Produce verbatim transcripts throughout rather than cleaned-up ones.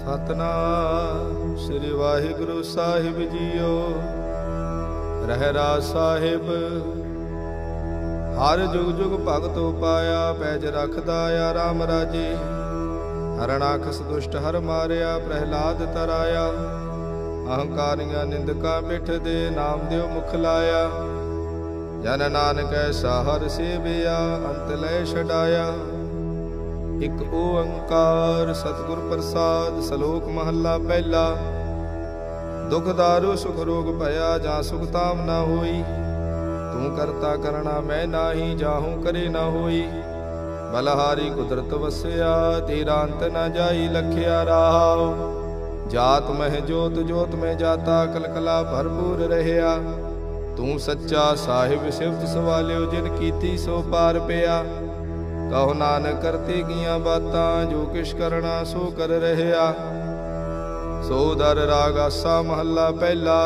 ਸਤਨਾਮ ਸ੍ਰੀ ਵਾਹਿਗੁਰੂ ਸਾਹਿਬ ਜੀਓ। ਰਹਿਰਾਸ ਸਾਹਿਬ। ਹਰ ਜੁਗ ਜੁਗ ਭਗਤ ਉਪਾਇਆ, ਪੈਜ ਰਖਦਾ ਆ ਰਾਮ ਰਾਜੇ। ਹਰਣਾਖਸ ਦੁਸ਼ਟ ਹਰ ਮਾਰਿਆ, ਪ੍ਰਹਿਲਾਦ ਤਰਾਇਆ। ਅਹੰਕਾਰੀਆਂ ਨਿੰਦਕਾਂ ਪਿੱਠ ਦੇ, ਨਾਮ ਦਿਓ ਮੁਖ ਲਾਇਆ। ਜਨ ਨਾਨਕ ਐਸਾ ਹਰ ਸੇਵਿਆ, ਅੰਤ ਲੈ ਛਡਾਇਆ। ਇਕ ਓੰਕਾਰ ਸਤਿਗੁਰ ਪ੍ਰਸਾਦ। ਸਲੋਕ ਮਹੱਲਾ ਪਹਿਲਾ। ਦੁਖ ਦਾਰੂ ਸੁਖ ਰੋਗ ਭਇਆ, ਜਾਂ ਸੁਖ ਤਾਮ ਨਾ ਹੋਈ। ਤੂੰ ਕਰਤਾ ਕਰਣਾ ਮੈਂ ਨਾਹੀ, ਜਾਹੂ ਕਰੇ ਨਾ ਹੋਈ। ਬਲਹਾਰੀ ਕੁਦਰਤ ਵਸਿਆ, ਤੇਰਾ ਅੰਤ ਨਾ ਜਾਈ। ਲਖਿਆ ਰਾਹੁ ਜਾਤ ਮਹਿ ਜੋਤ, ਜੋਤ ਮੈਂ ਜਾਤਾ। ਕਲਕਲਾ ਭਰਪੂਰ ਰਹਿਆ। ਤੂੰ ਸੱਚਾ ਸਾਹਿਬ ਸਿਫਤ ਸਵਾਲਿਓ, ਜਿਨ ਕੀਤੀ ਸੋ ਪਾਰ ਪਿਆ। ਕਹੋ ਨਾਨਕ ਕਰਤੇ ਗੀਆਂ ਬਾਤਾਂ, ਜੋ ਕਿਛ ਕਰਨਾ ਸੋ ਕਰ ਰਹਿਆ। ਸੋ ਦਰ ਰਾਗ ਆਸਾ ਮਹੱਲਾ ਪਹਿਲਾ।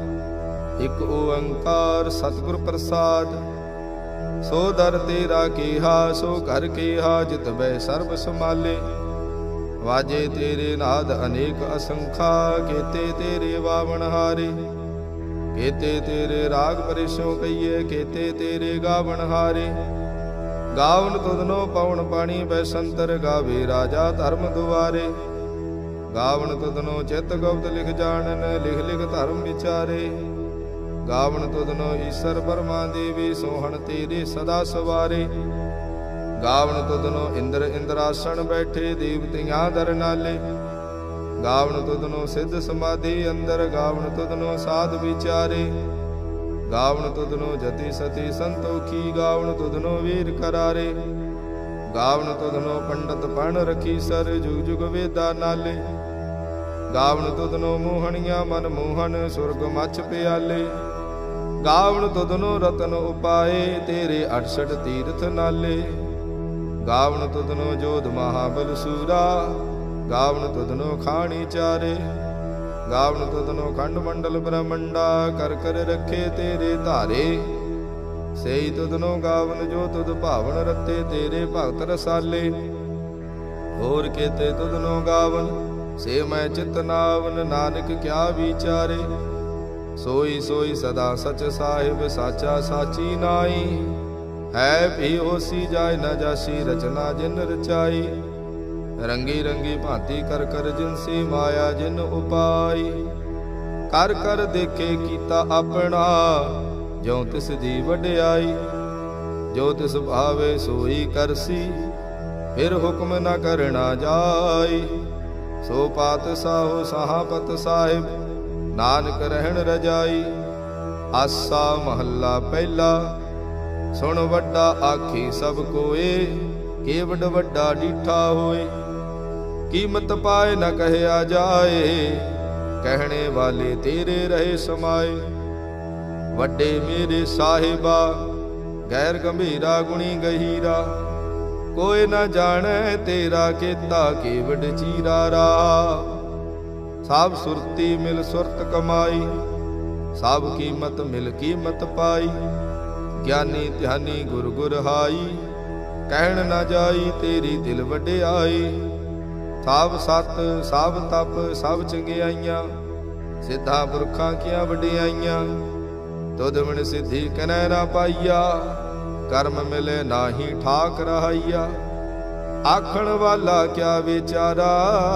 ਇਕ ਓੰਕਾਰ ਸਤਿਗੁਰ ਪ੍ਰਸਾਦ। ਸੋ ਦਰ ਤੇਰਾ ਕੀਹਾ, ਸੋ ਘਰ ਕੀਹਾ। ਜਿਤ ਬੈ ਸਰਬ ਸਮਾਲੇ। ਵਾਜੇ ਤੇਰੇ ਨਾਦ ਅਨੇਕ ਅਸੰਖਾ, ਕੇਤੇ ਤੇਰੇ ਵਾਵਣ ਹਾਰੇ। ਕੇਤੇ ਤੇਰੇ ਰਾਗ ਪਰਿਸ਼ੋਂ ਕਈਏ, ਕੇਤੇ ਤੇਰੇ ਗਾਵਣ ਹਾਰੇ। ਗਾਵਨ ਤੁਧਨੋ ਪਉਣ ਪਾਣੀ, ਬੈਸੰਤਰ ਗਾਵੇ ਰਾਜਾ ਧਰਮ ਦੁਆਰੇ। ਗਾਵਨ ਤੁਧਨੋ ਚਿਤ ਗੁਪਤ ਲਿਖ ਜਾਣਨ, ਲਿਖ ਲਿਖ ਧਰਮ ਵਿਚਾਰੇ। ਗਾਵਨ ਤੁਧਨੋ ਈਸ਼ਰ ਬਰਮਾ ਦੇਵੀ, ਸੋਹਣ ਤੇਰੇ ਸਦਾ ਸਵਾਰੇ। ਗਾਵਨ ਤੁਧਨੋ ਇੰਦਰ ਇੰਦਰਾਸਣ ਬੈਠੇ, ਦੇਵਤਿਆਂ ਦਰ ਨਾਲੇ। ਗਾਵਨ ਤੁਧਨੋ ਸਿੱਧ ਸਮਾਧੀ ਅੰਦਰ, ਗਾਵਨ ਤੁਧਨੋ ਸਾਧ ਵਿਚਾਰੇ। ਗਾਵਨ ਤੁਧਨੋ ਜਤੀ ਸਤੀ ਸੰਤੋਖੀ, ਗਾਵਨ ਤੁਧਨੋ ਵੀਰ ਕਰਾਰੇ। ਗਾਵਨ ਤੁਧਨੋ ਪੰਡਤ ਪਣ ਰਖੀ ਸਰ, ਜੁਗ ਜੁਗ ਵੇਦਾ ਨਾਲੇ। ਗਾਵਨ ਤੁਧਨੋ ਮੋਹਣੀਆਂ ਮਨ ਮੋਹਨ, ਸੁਰਗ ਮੱਛ ਪਿਆਲੇ। ਗਾਵਨ ਤੁਧਨੋ ਰਤਨ ਉਪਾਏ, ਤੇਰੇ ਅਠਸਠ ਤੀਰਥ ਨਾਲੇ। ਗਾਵਨ ਤੁਧਨੋ ਜੋਧ ਮਹਾਬਲ ਸੂਰਾ, ਗਾਵਨ ਤੁਧਨੋ ਖਾਣੀ ਚਾਰੇ। ਗਾਵਨ ਤੁਧਨੋ ਖੰਡ ਮੰਡਲ ਬ੍ਰਹਮੰਡਾ, ਕਰ ਕਰ ਰੱਖੇ ਤੇਰੇ ਧਾਰੇ। ਸਈ ਤੁਧਨੋ ਗਾਵਨ ਜੋ ਤੁਧ ਭਾਵਨ ਰਤੇ, ਤੇਰੇ ਭਗਤ ਰਸਾਲੇ। ਹੋਰ ਕੇਤੇ ਤੁਧਨੋ ਗਾਵਨ, ਸੇ ਮੈਂ ਚਿਤ ਨਾਵਨ। ਨਾਨਕ ਕਿਆ ਵਿਚਾਰੇ। ਸੋਈ ਸੋਈ ਸਦਾ ਸਚ ਸਾਹਿਬ, ਸਾਚਾ ਸਾਚੀ ਨਾਈ। ਹੈ ਭੀ ਹੋਸੀ ਜਾਏ ਨਾ ਜਾਸੀ, ਰਚਨਾ ਜਿਨ ਰਚਾਈ। ਰੰਗੀ ਰੰਗੀ ਭਾਂਤੀ ਕਰ ਕਰ ਜਿਨਸੀ, ਮਾਇਆ ਜਿਨ ਉਪਾਈ। ਕਰ ਕਰ ਦੇਖੇ ਕੀਤਾ ਆਪਣਾ, ਜੋ ਤਿਸ ਦੀ ਵਡਿਆਈ। ਜੋ ਤਿਸ ਭਾਵੇ ਸੋਈ ਕਰਸੀ, ਫਿਰ ਹੁਕਮ ਨਾ ਕਰਨਾ ਜਾਈ। ਸੋ ਪਾਤਸ਼ਾਹੋ ਸਹਾਪਤ ਸਾਹਿਬ, ਨਾਨਕ ਰਹਿਣ ਰਜਾਈ। ਆਸਾ ਮਹੱਲਾ ਪਹਿਲਾ। ਸੁਣ ਵੱਡਾ ਆਖੀ ਸਭ ਕੋਏ, ਕੇਵਡ ਵੱਡਾ ਡੀਠਾ ਹੋਏ। ਕੀਮਤ ਪਾਏ ਨ ਕਹਿਆ ਜਾਏ, ਕਹਿਣੇ ਵਾਲੇ ਤੇਰੇ ਰਹੇ ਸਮਾਏ। ਵੱਡੇ ਮੇਰੇ ਸਾਹਿਬਾ, ਗੈਰ ਗੰਭੀਰਾ ਗੁਣੀ ਗਹੀਰਾ। ਕੋਈ ਨਾ ਜਾਣੈ ਤੇਰਾ ਕੀਤਾ, ਕੇਵਡ ਚੀਰਾ ਰਾ। ਸਭ ਸੁਰਤੀ ਮਿਲ ਸੁਰਤ ਕਮਾਈ, ਸਭ ਕੀਮਤ ਮਿਲ ਕੀਮਤ ਪਾਈ। ਗਿਆਨੀ ਧਿਆਨੀ ਗੁਰ ਗੁਰ ਹਾਈ, ਕਹਿਣ ਨਾ ਜਾਈ ਤੇਰੀ ਦਿਲ ਵਡਿਆਈ। ਸਭ ਸਤ ਸਭ ਤਪ ਸਭ ਚੰਗਿਆਈਆਂ, ਸਿੱਧਾ ਪੁਰਖਾਂ ਕੀਆਂ ਵਡਿਆਈਆਂ। ਤੁਧ ਬਿਨ ਸਿੱਧੀ ਕਨੈ ਨਾ ਪਾਈਆ, ਕਰਮ ਮਿਲੇ ਨਾਹੀ ਠਾਕ ਰਹਾਈਆ। ਆਖਣ ਵਾਲਾ ਕਿਆ ਵਿਚਾਰਾ,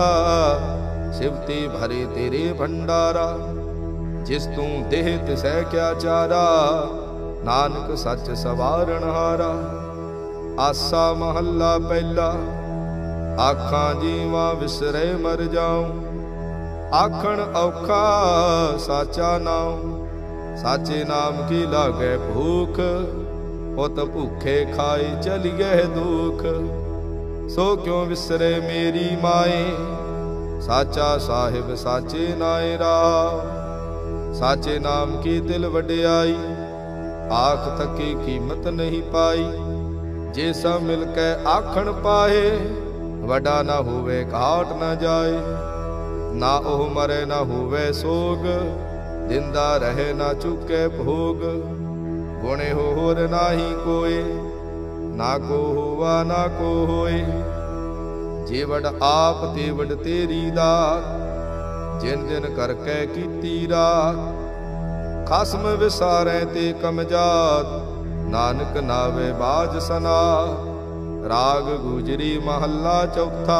ਸਿਵਤੀ ਭਰੇ ਤੇਰੇ ਭੰਡਾਰਾ। ਜਿਸ ਤੂੰ ਦੇਹ ਤਿਸੈ ਕਿਆ ਚਾਰਾ, ਨਾਨਕ ਸੱਚ ਸਵਾਰਣ ਹਾਰਾ। ਆਸਾ ਮਹੱਲਾ ਪਹਿਲਾ। ਆਖਾਂ ਜੀਵਾਂ ਵਿਸਰੇ ਮਰ ਜਾਉ, ਆਖਣ ਔਖਾ ਸਾਚਾ ਨਾਉ। ਸਾਚੇ ਨਾਮ ਕੀ ਲਾਗੈ ਭੂਖ, ਉਤ ਭੂਖੇ ਖਾਏ ਚਲੀਏ ਦੁਖ। ਸੋ ਕਿਉ ਵਿਸਰੇ ਮੇਰੀ ਮਾਏ, ਸਾਚਾ ਸਾਹਿਬ ਸਾਚੇ ਨਾਏ ਰਾਹ। ਸਾਚੇ ਨਾਮ ਕੀ ਦਿਲ ਵਡਿਆਈ, ਆਖ ਤੱਕੀ ਕੀਮਤ ਨਹੀਂ ਪਾਈ। ਜੇ ਸਭ ਮਿਲ ਕੇ ਆਖਣ ਪਾਏ, ਵੱਡਾ ਨਾ ਹੋਵੇ ਘਾਟ ਨਾ ਜਾਏ। ਨਾ ਉਹ ਮਰੇ ਨਾ ਹੋਵੇ ਸੋਗ, ਜਿੰਦਾ ਰਹੇ ਨਾ ਚੁੱਕੇ ਭੋਗ। ਗੁਣੇ ਹੋਰ ਨਾਹੀ ਕੋਏ, ਨਾ ਕੋ ਹੋਵਾ ਨਾ ਕੋ ਹੋਏ। जेवड़ आप तेवड़ तेरी दात, जिन दिन करके कीती रात। खसम विसारै ते कम जात, नानक नावे बाज सना। राग गुजरी महला चौथा।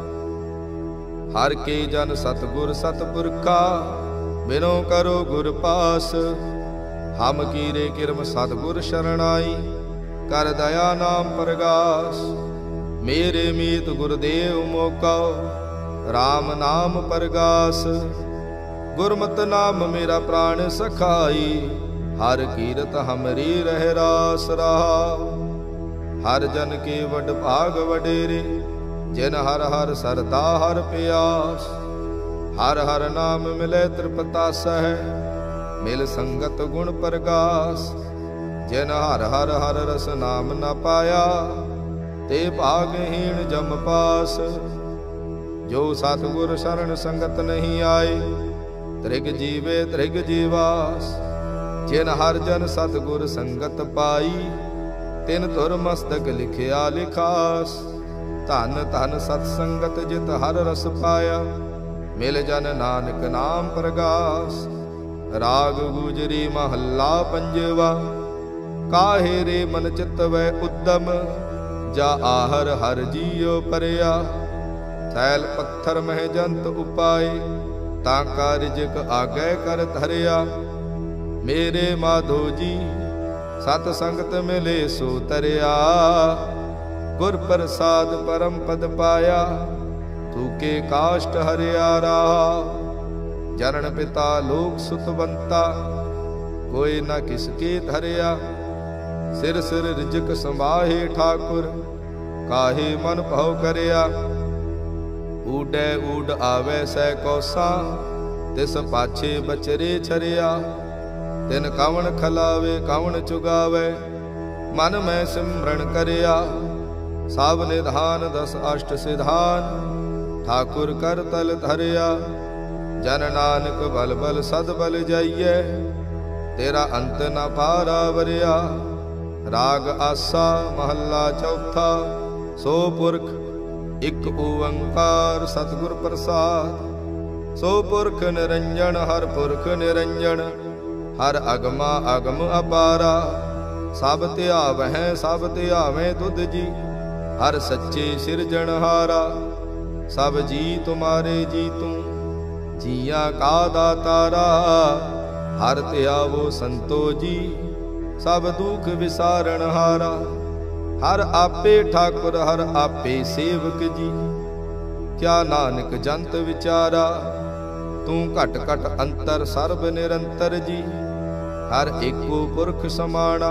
हर के जन सतगुर सतपुरखा, बिनो करो गुर पास। हम कीरे किरम सतगुर शरणाई, कर दया नाम प्रगास। मेरे मीत गुरुदेव मोका, राम नाम परगास। गुरमत नाम मेरा प्राण सखाई, हर कीरत हमरी रह रास रहा। हर जन के वड भाग वडेरे, जिन हर हर सरदा हर प्यास। हर हर नाम मिले त्रिपतासह, मिल संगत गुण प्रगास। जिन हर हर हर रस नाम न पाया, ते भागहीन जम पास। जो सतगुर शरण संगत नहीं आए, त्रिग जीवे त्रिग जीवास। जिन हर जन सतगुर संगत पाई, तिन तुर मस्तक लिखिया लिखास। धन धन सतसंगत जित हर रस पाया, मिल जन नानक नाम प्रगास। राग गुजरी महला पंजवा। काहे रे मन चित वै उद्दम, जा आहर हर जियो परया। थैल पत्थर मह जंत उपाय, ताका रिजक आगे कर धरया। मेरे माधो जी सत संगत मिले सो तरया। गुर प्रसाद परम पद पाया, तू के काष्ट हरिया रहा। जनन पिता लोक सुतवंता, कोई न किसके धरया। सिर सिर रिजक संभाहे ठाकुर, काहे मन भव करया। ऊडै ऊड आवे सै कौसा, तिस पाछे बचरे छरिया। तिन कवन खलावे कवन चुगावे, मन में सिमरन करया। सब निधान दस अष्ट सिधान, ठाकुर कर तल धरया। जन नानक बल बल सद बल जाइए, तेरा अंत न पारा वरया। राग आसा महला चौथा। सो पुरख इक ओंकार सतगुर प्रसाद। सो पुरख निरंजन हर पुरख निरंजन, हर अगमा अगम अपारा। सब ध्यावह सब ध्यावें तुध जी, हर सच्चे सिरजनहारा। सब जी तुम्हारे जी तू, जिया का दातारा। हर ध्यावो संतो जी, सब दुख विसारण हारा। हर आपे ठाकुर हर आपे सेवक जी, क्या नानक जंत विचारा। तू घट घट अंतर सर्ब निरंतर जी, हर एको पुरख समाना।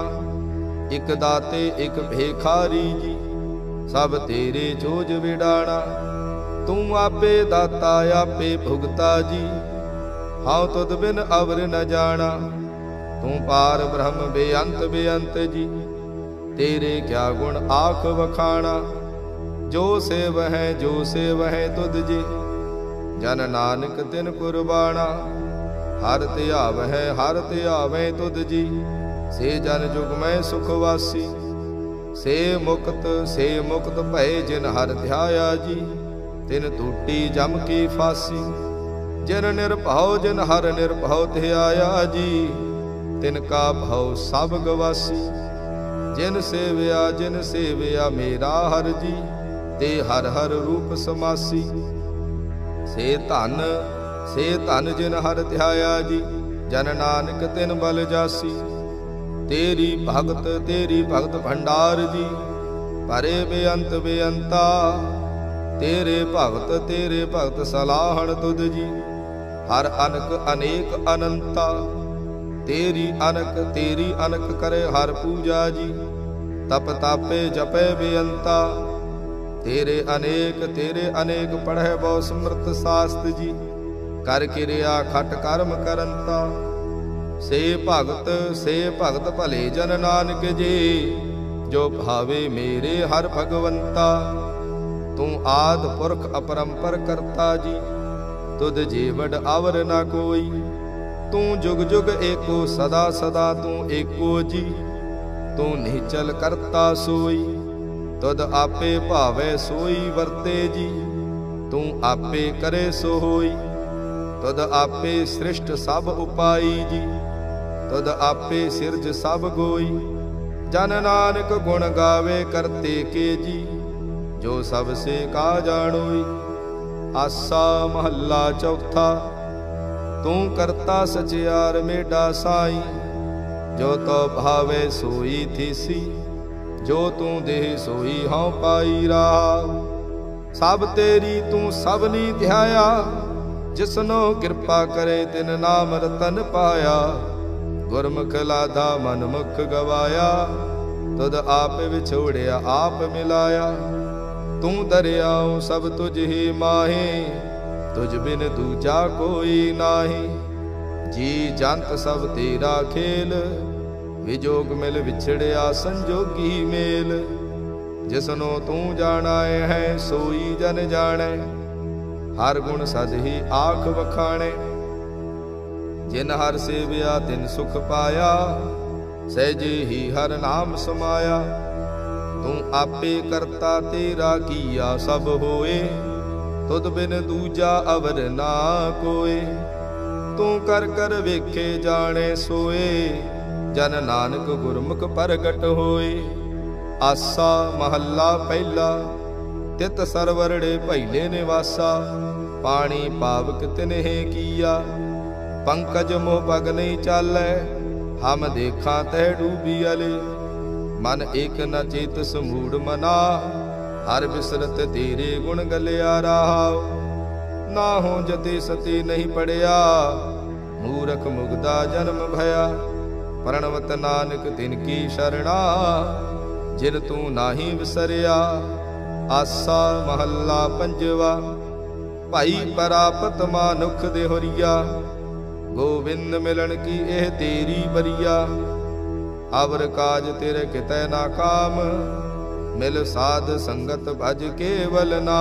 इक दाते इक भेखारी जी, सब तेरे जोज विडाणा। तू आपे दाता आपे भुगता जी, हाउ तुद बिन अवर न जाना। तू पार ब्रह्म बेअंत बेअंत जी, तेरे क्या गुण आख वखाना। जो सेव है जो सेव है तुद जी, जन नानक तिन कुर्बाना। हर ध्यावह हर ध्यावें तुद जी, से जन जुग में सुखवासी। से मुक्त से मुक्त भय जिन हर ध्याया जी, तिन टूटी जम की फांसी। जिन निर्भव जिन हर निर्भव ध्याया जी, तिनका भव सब गवासी। जिन सेवया जिन सेवया मेरा हर जी, ते हर हर रूप समासी। से धन से धन जिन हर ध्याया जी, जन नानक तिन बल जासी। तेरी भगत तेरी भगत भंडार जी, परे बेअंत बेअंता। तेरे भगत तेरे भगत सलाहन तुद जी, हर अनक अनेक अनंता। तेरी अनक तेरी अनक करे हर पूजा जी, तप तापे जपे बेअंता। तेरे अनेक तेरे अनेक पढ़े बहु समृत शास्त्र जी, कर किरिया खट कर्म करंता। से भगत से भगत भले जन नानक जी, जो भावे मेरे हर भगवंता। तू आद पुरख अपरंपर करता जी, तुद जीवड अवर न कोई। तू जुग जुग एको सदा सदा तू एको जी, तू निचल करता सोई। तुद आपे भावे सोई वर्ते जी, तू आपे करे सो होई। तुद आपे सृष्ट सब उपाई जी, तुद आपे सिरज सब गोई। जन नानक गुण गावे करते के जी, जो सब से का जानोई। आसा महला चौथा। तू करता सचियार मेडा साई, जो तो भावे सोई थीसी। जो तू दे सोई हूँ पाई रहा। सब तेरी तू सबनी ध्याया, जिसनो कृपा करे तिन नाम रतन पाया। गुरमुख लाधा मन मुख गवाया, तुद आप विछोड़िया आप मिलाया। तू दरियाओ सब तुझ ही माहे, तुझ बिन दूजा कोई नाहि। जी जंत सब तेरा खेल, विजोग मिल विछड़िया संजोगी मेल। जिसनो तू जानाए है सोई जन जाने, हर गुण सद ही आख बखाने। जिन हर सेविया तिन सुख पाया, सहजे ही हर नाम समाया। तू आपे करता तेरा किया सब होए, तुद बिन दूजा अवर ना कोए। तू कर कर वेखे जाने सोए, जन नानक गुरमुख प्रगट होए। आसा महला पहला। तित सरवरड़े पहले निवासा, पानी पावक तिन्हे किया। पंकज मोह पग नहीं चालै, हम देखा तह डूबी अले। मन एक न चेत समूढ़ मना, हर बिसरत तेरे गुण गलिया रहा। ना हो जते सती नहीं पड़िया, मूरख मुगदा जन्म भया। प्रणवत नानक तिनकी शरणा, जिन तू नाही विसरिया। आसा महला पंजवा। भाई परापत मानुख देहोरिया, गोविंद मिलन की एह तेरी बरिया। अवर काज तेरे कितै ना काम, मिल साध संगत भज केवल ना।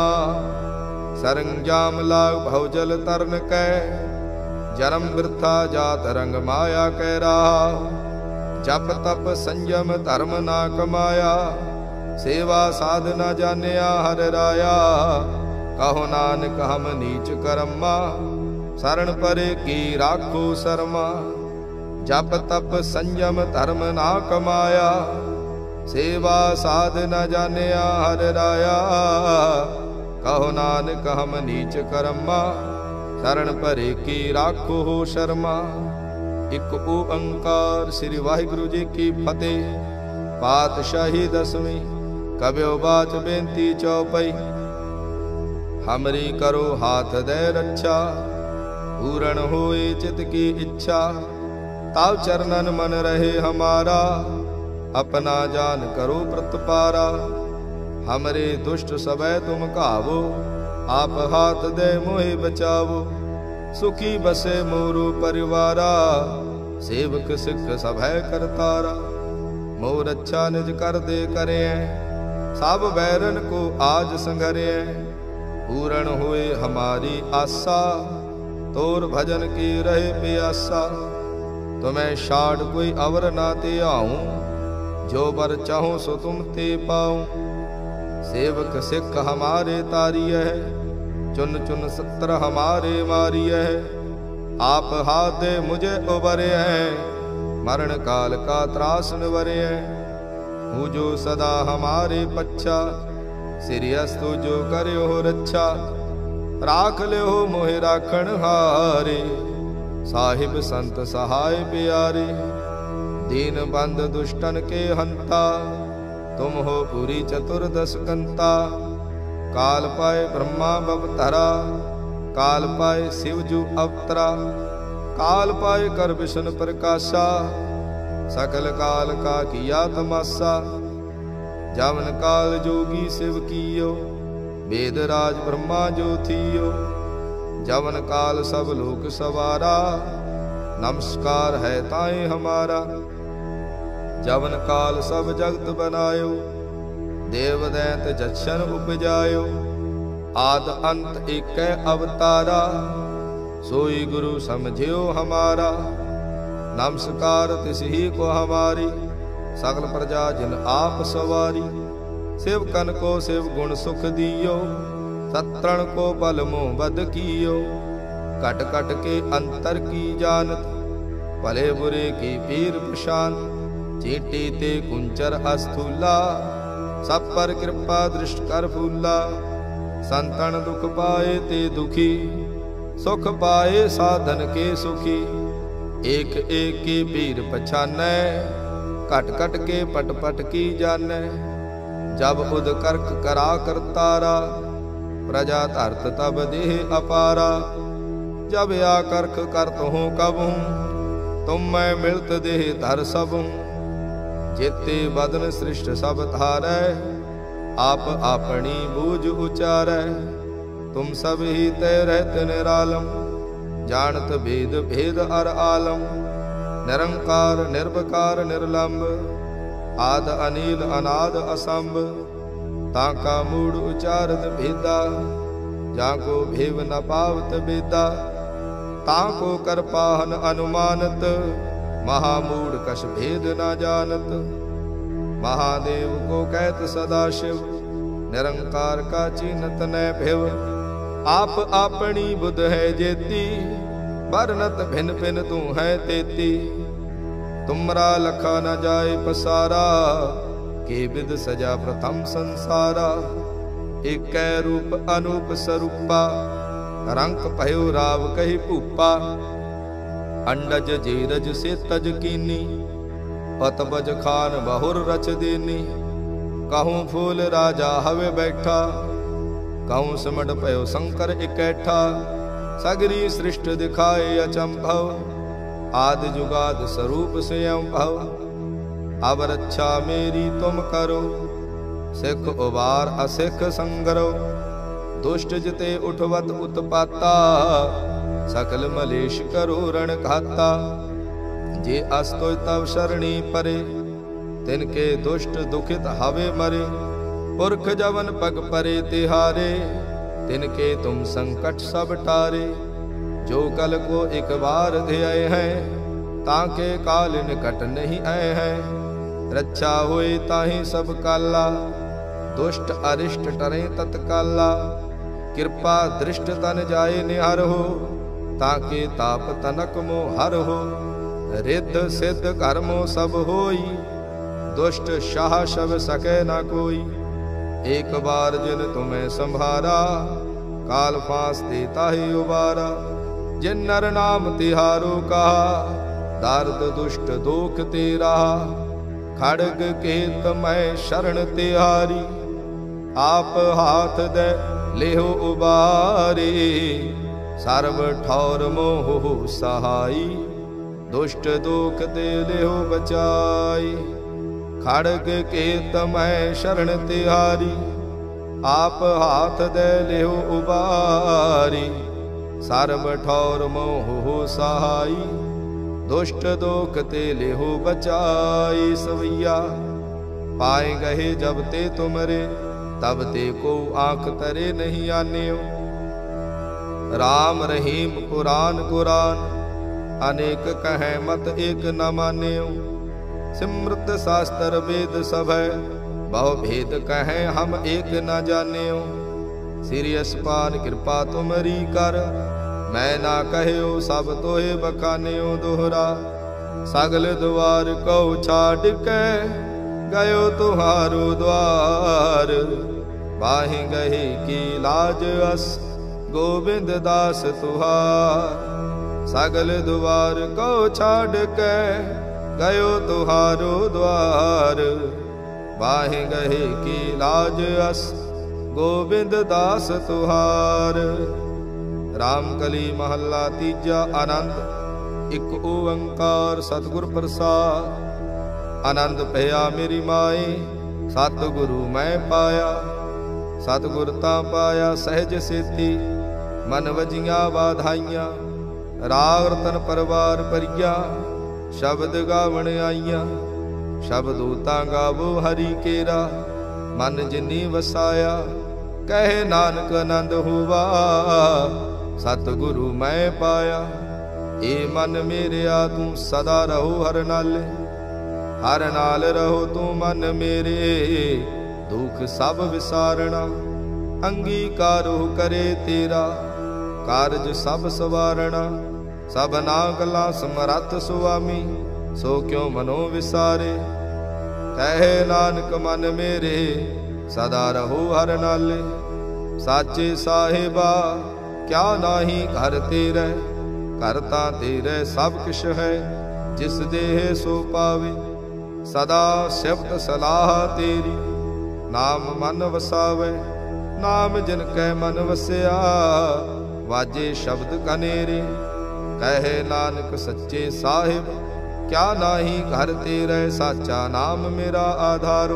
सरंजाम लाग भवजल तरन कै, जन्म वृथा जात रंग माया कह रहा। जप तप संयम धर्म ना कमाया, सेवा साधना जानिया हर राया। कहो नानक हम नीच करम्मा, शरण परे की राखो शर्मा। जप तप संयम धर्म ना कमाया, सेवा साधना जानिया हर राया। कहो नानक हम नीच करम्मा, शरण परे की राखो हो शर्मा। इक ओंकार श्री वाहिगुरु जी की फतेह। पातशाही दसवीं। कब्यो बाच बेनती चौपई। हमरी करो हाथ दे रक्षा, पूर्ण होए चित की इच्छा। ताव चरणन मन रहे हमारा, अपना जान करो प्रतपारा। हमरे दुष्ट सबै तुम कावो, आप हाथ दे मोहि बचावो। सुखी बसे मोरू परिवारा, सेवक सिख सभै करतारा। मोर अच्छा निज कर दे करे, सब बैरन को आज संघरे। पूर्ण हुए हमारी आशा, तोर भजन की रहे प्यासा। तुम्हें शाड़ कोई अवर ना ते आऊं, जो बर चाहूं सो तुम ते पाऊं। सेवक सिख हमारे तारिय है, चुन चुन सत्र हमारे मारिय है। आप हाथ दे मुझे उबरे हैं, मरण काल का त्रास निवरे हैं। हूँ जो सदा हमारे पच्छा, सिरियस्तु जो करो हो रक्षा। राख ले हो मोहि राखण हारे, साहिब संत सहाय प्यारे। दीन बंद दुष्टन के हंता, तुम हो पूरी चतुर्दश कंता। काल पाए ब्रह्मा बवतरा, काल पाए शिवजू अवतरा। काल पाए कर विष्णु प्रकाशा, सकल काल का किया तमाशा। जवन काल जोगी शिव कियो, वेद राज ब्रह्मा जो थियो। जवन काल सब लोक सवारा, नमस्कार है ताए हमारा। जवन काल सब जगत बनायो, देव दैत जछन उपजायो। आद अंत एक अवतारा, सोई गुरु समझियो हमारा। नमस्कार तिस ही को हमारी, सकल प्रजा जिन आप सवारी। सेवकन को शिव गुण सुख दियो, सत्रण को बल मोह बद कियो। कट कट के अंतर की जानत, भले बुरे की पीर प्रशांत। चींटी ते कुंचर अस्थूला, सब पर कृपा दृष्ट कर फूला। संतन दुख पाए ते दुखी, सुख पाए साधन के सुखी। एक एक के पीर पछानै, कट कट के पट पट की जानै। जब उद करक करा करतारा, प्रजा धरत तब देह अपारा। जब या करख करत हूँ कबहूँ, तुम मैं मिलत देह धर सबहूँ। जेते बदन सृष्ट सब धारै, आप अपनी बूझ उचारै। तुम सब ही तय रहत निरालम, जानत भेद भेद अर आलम। निरंकार निर्विकार निर्लंब, आद अनील अनाद असंभ। ताका मूड उचारत भेदा, जाको भेव न पावत बेदा। ताको कर पाहन अनुमानत, महामूढ़ कश भेद न जानत। महादेव को कहत सदाशिव, निरंकार का चीनत न भेव। आप अपनी बुध है जेती, बरनत भिन भिन तू है तेती। तुमरा लखा न जाए पसारा, के विद सजा प्रथम संसारा। एक रूप अनूप स्वरूपा, रंक भयो राव कही भूपा। अंडज जेरज से तज कीनी, पतबज खान बहुर रच देनी। कहूँ फूल राजा हवे बैठा, कहूँ सिमट पयो शंकर इकैठा। सगरी सृष्ट दिखाए अचंभव, आदि जुगाद स्वरूप से भव। अब रक्षा मेरी तुम करो, सिख उबार असिख संगरो। दुष्ट जिते उठवत उत्पाता, सकल मलेश करो रण घाता। जे अस्तोय तव शरणी परे, तिनके दुष्ट दुखित हवे मरे। पुरख जवन पग परे तिहारे, तिनके तुम संकट सब टारे। जो कल को एक बार ध्याए हैं, ताके काल निकट नहीं आए हैं। रक्षा होए ताहि सब काला, दुष्ट अरिष्ट टरे तत्काला। कृपा दृष्ट तन जाए निहर हो, ताके ताप तनक मो हर हो। रिद्ध सिद्ध कर्मो सब होई, दुष्ट शाह शब सके न कोई। एक बार जिन तुम्हें संभारा, काल फांस देता ही उबारा। जिन नर नाम तिहारो कहा, दार्द दुष्ट दोख तेरा। खड़ग केत मैं शरण तिहारी, आप हाथ दे लेहो उबारी। सर्व ठौर मोह सहाई, दुष्ट दोख ते लेहो बचाई। खड़ग केत मैं शरण तिहारी, आप हाथ दे लेहो उबारी। सर्व ठौर मोह सहाई, दुष्ट दोख ते लेहो बचाई। सवैया पाए गहे जब ते तुमरे, तब ते को आंख तरे नहीं आन्यो। राम रहीम पुराण कुरान, अनेक कहें मत एक न मान्यो। सिमृत शास्त्र वेद सब है, बहु भेद कहें हम एक न जान्यो। श्री अस्पान कृपा तुमरी कर, मैं ना कहो सब तोहे बखान्यो दोहरा। सगल द्वार को छाड़ के, गयो तुम्हारो द्वार। बाहि गही की लाज अस, गोविंद दास तुहार। सगल द्वार को छाड़ के, गयो तुहारो द्वार। बाहि गहे की लाज अस, गोविंद दास तुहार। रामकली महला तीजा आनंद। एक ओंकार सतगुर प्रसाद। आनंद पया मेरी माए, सतगुरु मैं पाया। सतगुर ता पाया सहज सेती, मन वजिया वाधाइया। राग रतन परवार परिया, शब्द गावण आईया। शब्द ता गावो हरि केरा, मन जिनी वसाया। कहे नानक आनंद हुआ, सतगुरु मैं पाया। ए मन मेरे आ तू सदा रहो हर नाल, हर नाल रहो तू मन मेरे। दुख सब विसारणा। अंगीकारो करे तेरा कारज सब सवारणा। सबना गला समरथ सुआमी सो क्यों मनो विसारे। कहे नानक मन मेरे सदा रहो हर नाले। साचे साहिबा क्या नाही घर तेरे। घर तां तेरे सब किश है जिस देह सो पावे। सदा शब्द सलाह तेरी नाम मन वसावे। नाम जिन कै मन वसिया वाजे शब्द कनेरे। कहे नानक सच्चे साहिब क्या नाही घर तेरे। साचा नाम मेरा आधारो।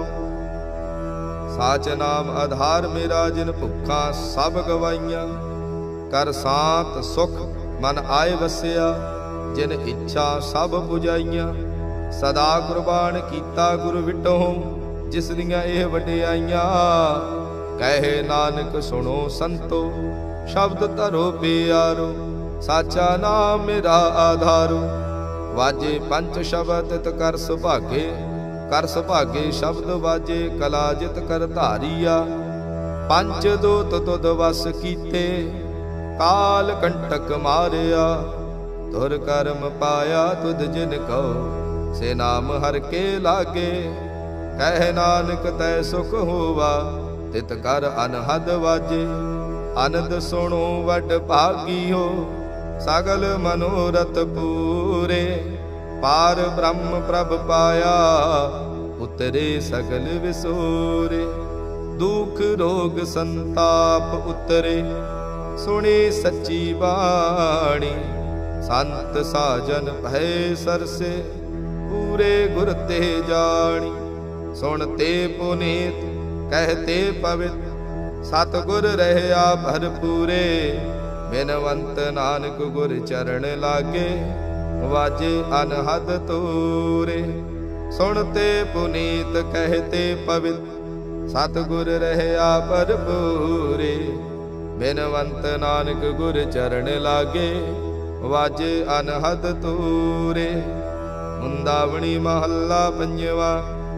साच नाम आधार मेरा जिन भुखा सब गवाइयां। कर सांत सुख मन आए वसिया जिन इच्छा सब पुजाइयां। सदा कुर्बान कीता गुरु विटों जिस दियां एह वडियाइयां। कहे नानक सुनो संतो शब्द धरो प्यारो। साचा नाम मेरा आधारो। वाजे पंच शब्द तित कर सुभागे। कर सुभागे शब्द वाजे कला जित कर धारिया। पंच दूत तुद वस कीते काल कंटक मारिया। तुर कर्म पाया तुद जिन कहो से नाम हर के लागे। कह नानक तै सुख होवा तित कर अनहद वाजे। आनंद सुनो वड भागियो सगल मनोरथ पूरे। पार ब्रह्म प्रभ पाया उतरे सगल विसोरे। दुख रोग संताप उतरे सुने सच्ची बाणी। संत साजन भय सरसे पूरे गुर ते जानी। सुनते पुनीत कहते पवित सतगुर रहया भरपूरे। बिनवंत नानक गुर चरण लागे वाजे अनहद तोरे। सुनते पुनीत कहते पवित सतगुर रहया भरपूरे। बिनवंत नानक गुर चरण लागे वाजे अनहद तोरे। मुंदावणी महला पंजवा।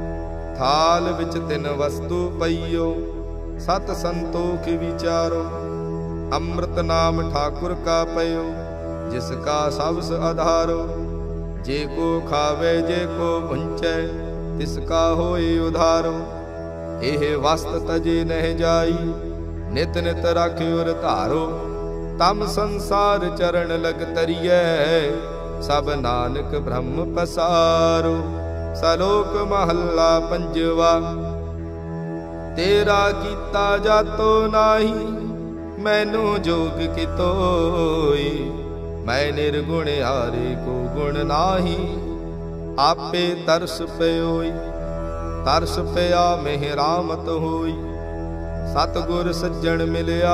थाल विच तिन वस्तु पईयो सत संतोख विचारो। अमृत नाम ठाकुर का पयो जिसका सबस आधारो। जे को खावे जे को भुंचै तिसका होए उधारो। एह वस्त तजे नह जाई नित नित रख उर धारो। तम संसार चरण लग तरियै सब नानक ब्रह्म पसारो। सलोक महला पंजवा। तेरा कीता जातो नाही मैनू जोग कितोई। मैं निर्गुण हारे को गुण नाही आपे तरस पयोई। तरस पया मेहरामत होई सतगुर सज्जन मिलिया।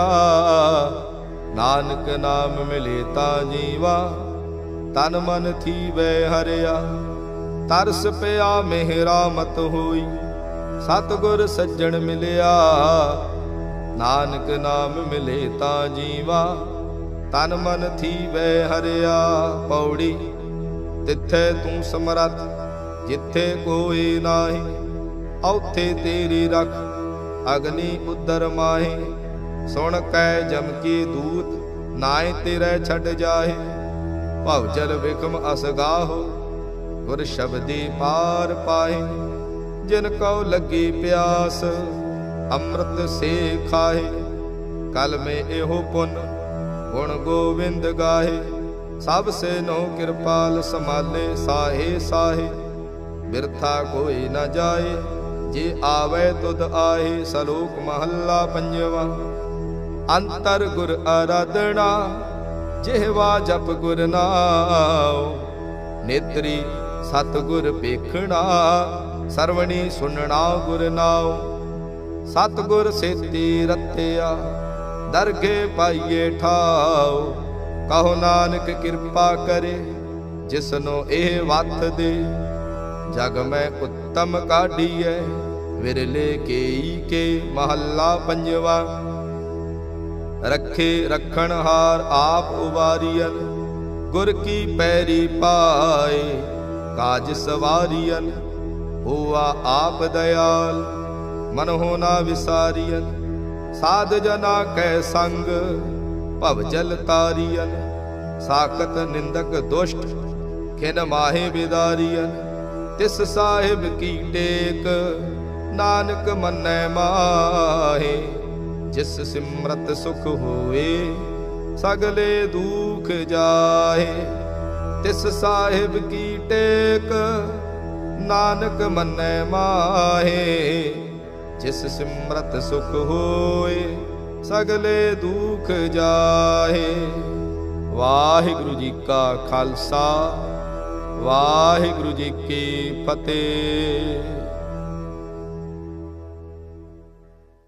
नानक नाम मिले ता जीवा तन मन थी वै हरिया। तरस पया मेहरामत होई सतगुर सज्जन मिलिया। नानक नाम मिले ता जीवा तन मन थी वै हरिया। पौड़ी तिथे तू समरथ जिथे कोई नाही। औथे तेरी रख अग्नि उदर माहे। सुन कै जम की दूत नाए तेरे छड़ जाहे। भवजल विखम असगाहो गुर शब्दी पार पाए। जिन कौ लगी प्यास अमृत से खाए। कल में एहो पुन गुण गोविंद गाहे। सब से नो कृपाल संभाले साहे साहे। बिरथा कोई न जाए जे आवे तुद आए। सलोक महला पंजवा। अंतर गुर आराधना जिहवा जप गुर नाम। नेत्री सतगुर पेखना सरवणी सुनना गुर नाम। सतगुर सेती रत्या दरगे पाइए ठाओ। कहो नानक कृपा करे जिसनो ए वथ दे। जग में उत्तम काढ़िए विरले केई के। महला पंजवा। रखे रखण हार आप उबारियन गुर की पैरी पाए। काज सवारियन हुआ आप दयाल मन होना विसारियन। साध जना कै संग भव जल तारियन। साकत निंदक दुष्ट खिन माहे बिदारियन। तिस साहिब की टेक नानक मन्नै माहे। जिस सिमरत सुख होए सगले दुख जाहे। तिस साहिब की टेक नानक मन्नै माहे। जिस सिमरत सुख होए सगले दुख जाहे। वाहिगुरु जी का खालसा वाहिगुरु जी की फतेह।